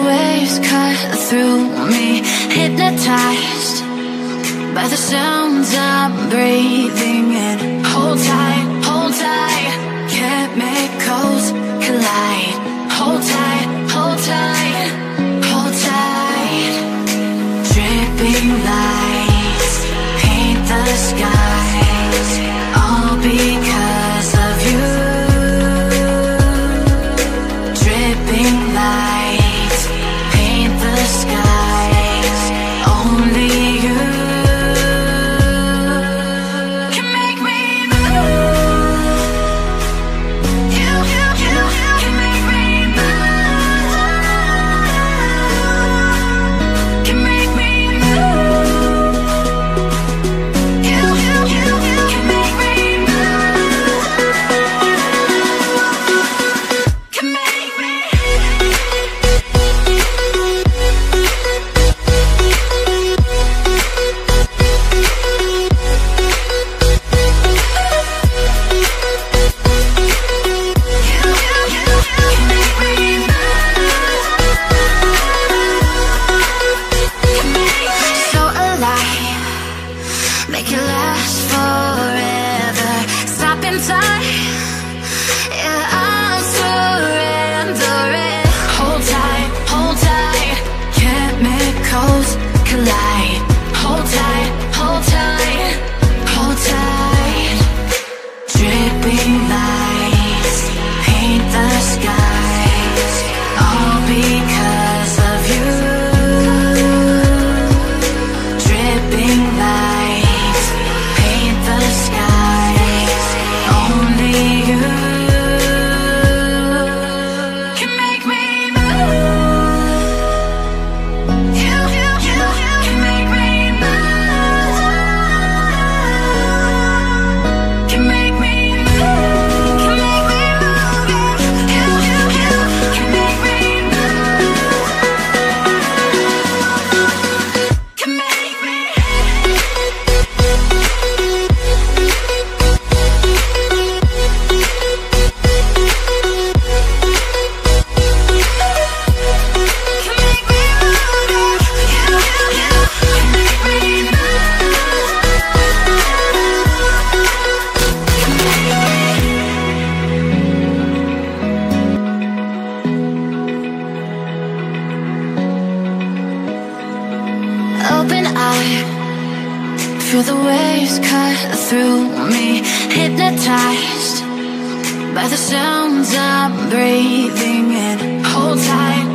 waves cut through me, hypnotized by the sounds I'm breathing in. Hold tight, chemicals collide. Hold tight, hold tight, hold tight. Dripping lights paint the skies, all because of you. Dripping lights paint the skies, only you can make me move. You can make me move. Can make me move. You can make me move. Can make me. So alive, make it last forever. Stop in time, yeah, I'm surrendering. Hold tight, chemicals collide. Hold tight, hold tight, hold tight. Dripping lights paint the skies, all because of you. Dripping lights paint the skies, only you can make me move. You can make me move. Can make me move. Can make me move. You can make me move. Can make me. Open eye, feel the waves cut through me, hypnotized by the sounds I'm breathing in. Hold tight,